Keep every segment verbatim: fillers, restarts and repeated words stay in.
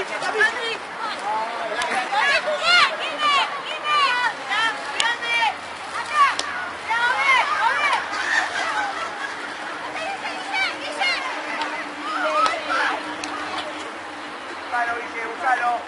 Búscalo, Guille, búscalo.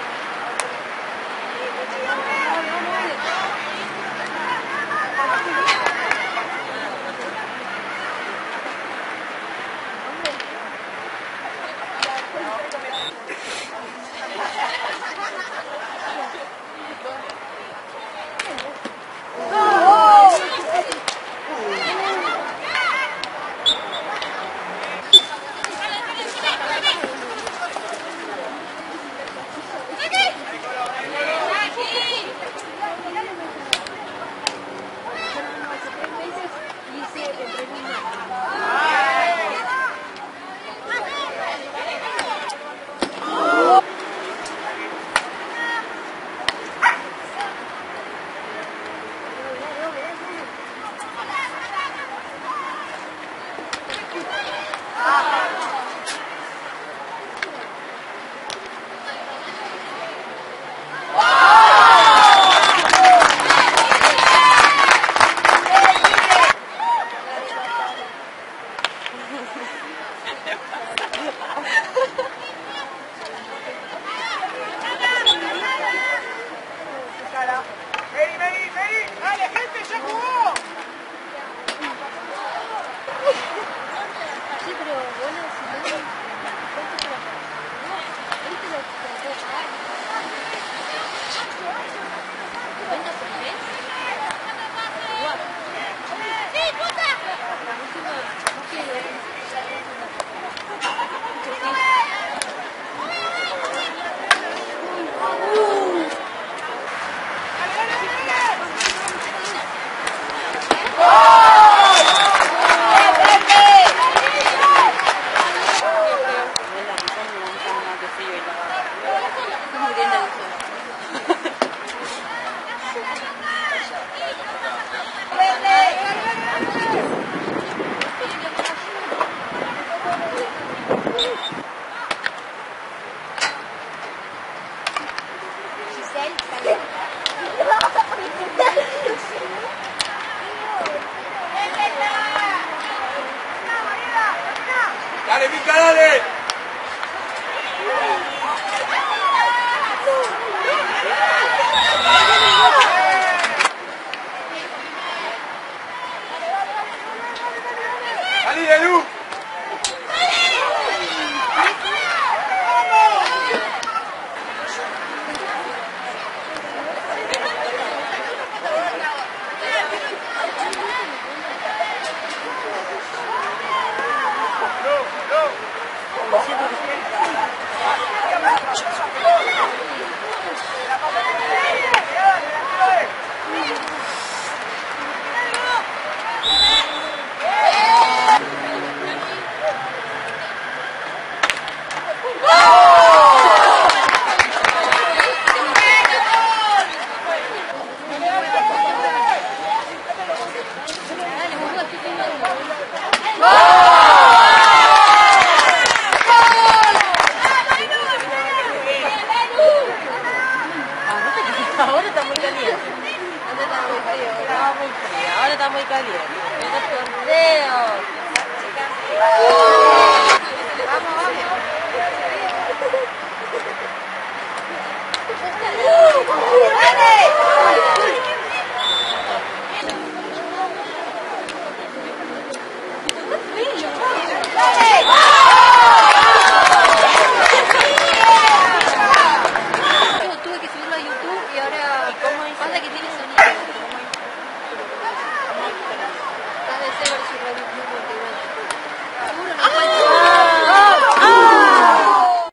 Vení, vení, vení. Dale, gente, ya jugó. Sí, pero bueno, si no, ¿cuánto te la no, él te lo trató de pagar. ¿cincuenta por mes? Igual. ¡Sí, puta! La última, no quiero. Dale, Mica, dale. ¡Salí de luz! Ahora está muy caliente. Ahora está muy frío. Estaba muy frío. Ahora está muy caliente. El torneo. Vamos, vamos. Tuve que subirlo a YouTube y ahora pasa que tiene sonido. Ha de ser su